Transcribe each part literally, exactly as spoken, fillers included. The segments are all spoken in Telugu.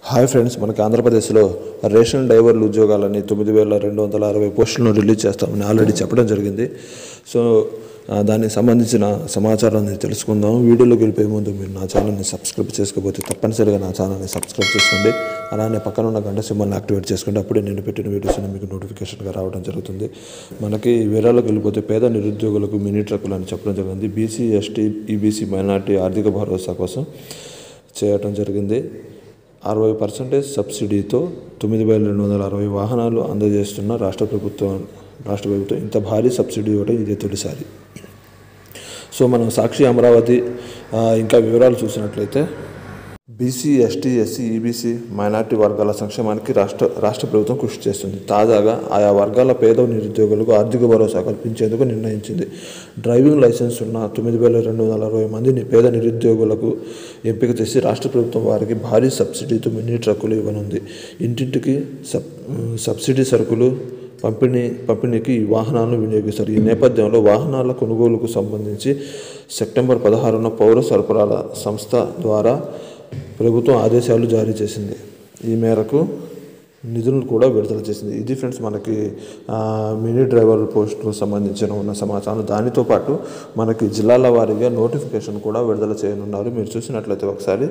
హాయ్ ఫ్రెండ్స్, మనకి ఆంధ్రప్రదేశ్లో రేషన్ డ్రైవర్ల ఉద్యోగాలని తొమ్మిది వేల రెండు వందల అరవై పోస్టులను రిలీజ్ చేస్తామని ఆల్రెడీ చెప్పడం జరిగింది. సో దానికి సంబంధించిన సమాచారాన్ని తెలుసుకుందాం. వీడియోలోకి వెళ్ళిపోయే ముందు మీరు నా ఛానల్ని సబ్స్క్రైబ్ చేసుకోకపోతే తప్పనిసరిగా నా ఛానల్ని సబ్స్క్రైబ్ చేసుకోండి. అలానే పక్కన ఉన్న గంట సింబల్ని యాక్టివేట్ చేసుకోండి. అప్పుడే నేను పెట్టిన వీడియోస్ మీకు నోటిఫికేషన్గా రావడం జరుగుతుంది. మనకి వివరాలకు వెళ్ళిపోతే పేద నిరుద్యోగులకు మినీ ట్రక్కులు అని చెప్పడం జరిగింది. బీసీ, ఎస్టీ, ఈబీసీ, మైనార్టీ ఆర్థిక భరోసా కోసం చేయటం జరిగింది. అరవై పర్సెంటేజ్ సబ్సిడీతో తొమ్మిది వేల రెండు వందల అరవై వాహనాలు అందజేస్తున్న రాష్ట్ర ప్రభుత్వం రాష్ట్ర ప్రభుత్వం ఇంత భారీ సబ్సిడీ ఇవ్వడం ఇదే తొలిసారి. సో మనం సాక్షి అమరావతి ఇంకా వివరాలు చూసినట్లయితే BC, ST, SC, EBC, minority వర్గాల సంక్షేమానికి రాష్ట్ర రాష్ట్ర ప్రభుత్వం కృషి చేస్తుంది. తాజాగా ఆయా వర్గాల పేద నిరుద్యోగులకు ఆర్థిక భరోసా కల్పించేందుకు నిర్ణయించింది. డ్రైవింగ్ లైసెన్స్ ఉన్న తొమ్మిది వేల రెండు వందల అరవై మందిని పేద నిరుద్యోగులకు ఎంపిక చేసి రాష్ట్ర ప్రభుత్వం వారికి భారీ సబ్సిడీతో మినీ ట్రక్కులు ఇవ్వనుంది. ఇంటింటికి సబ్ సబ్సిడీ సరుకులు పంపిణీ పంపిణీకి ఈ వాహనాలను వినియోగిస్తారు. ఈ నేపథ్యంలో వాహనాల కొనుగోలుకు సంబంధించి సెప్టెంబర్ పదహారున పౌర సరఫరాల సంస్థ ద్వారా ప్రభుత్వం ఆదేశాలు జారీ చేసింది. ఈ మేరకు నిధులను కూడా విడుదల చేసింది. ఇది ఫ్రెండ్స్ మనకి మినీ డ్రైవర్ పోస్టుకు సంబంధించిన ఉన్న సమాచారం. దానితో పాటు మనకి జిల్లాల వారీగా నోటిఫికేషన్ కూడా విడుదల చేయనున్నారు. మీరు చూసినట్లయితే ఒకసారి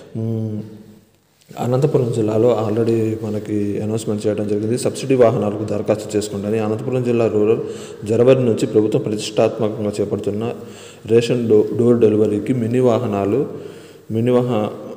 అనంతపురం జిల్లాలో ఆల్రెడీ మనకి అనౌన్స్మెంట్ చేయడం జరిగింది. సబ్సిడీ వాహనాలకు దరఖాస్తు చేసుకోండి. అనంతపురం జిల్లా రూరల్ జనవరి నుంచి ప్రభుత్వం ప్రతిష్టాత్మకంగా చేపడుతున్న రేషన్ డో డోర్ డెలివరీకి మినీ వాహనాలు మినీ వాహ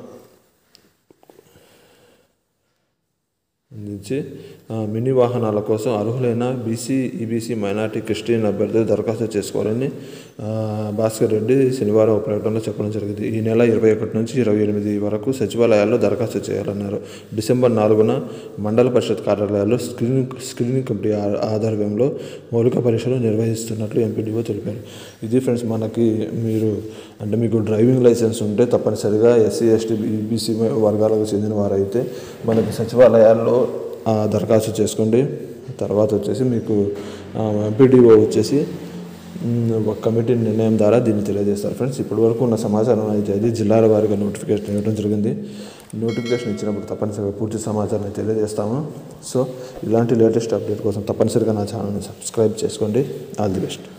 అందించి మినీ వాహనాల కోసం అర్హులైన బీసీ, ఈబీసీ, మైనార్టీ, క్రిస్టియన్ అభ్యర్థులు దరఖాస్తు చేసుకోవాలని భాస్కర్ రెడ్డి శనివారం ఒక ప్రకటనలో చెప్పడం జరిగింది. ఈ నెల ఇరవై ఒకటి నుంచి ఇరవై ఎనిమిది వరకు సచివాలయాల్లో దరఖాస్తు చేయాలన్నారు. డిసెంబర్ నాలుగున మండల పరిషత్ కార్యాలయాల్లో స్క్రీనింగ్ స్క్రీనింగ్ కమిటీ ఆధ్వర్యంలో మౌలిక పరీక్షలు నిర్వహిస్తున్నట్లు ఎంపీడీఓ తెలిపారు. ఇది ఫ్రెండ్స్ మనకి మీరు అంటే మీకు డ్రైవింగ్ లైసెన్స్ ఉంటే తప్పనిసరిగా ఎస్సీ, ఎస్టీ, ఈబీసీ వర్గాలకు చెందిన వారైతే మనకి సచివాలయాల్లో దరఖాస్తు చేసుకోండి. తర్వాత వచ్చేసి మీకు ఎంపీడీఓ వచ్చేసి ఒక కమిటీ నిర్ణయం ద్వారా దీన్ని తెలియజేస్తారు. ఫ్రెండ్స్ ఇప్పటి వరకు ఉన్న సమాచారం అయితే అది జిల్లాల వారీగా నోటిఫికేషన్ ఇవ్వడం జరిగింది. నోటిఫికేషన్ ఇచ్చినప్పుడు తప్పనిసరిగా పూర్తి సమాచారాన్ని తెలియజేస్తాము. సో ఇలాంటి లేటెస్ట్ అప్డేట్ కోసం తప్పనిసరిగా నా ఛానల్ని సబ్స్క్రైబ్ చేసుకోండి. All the best.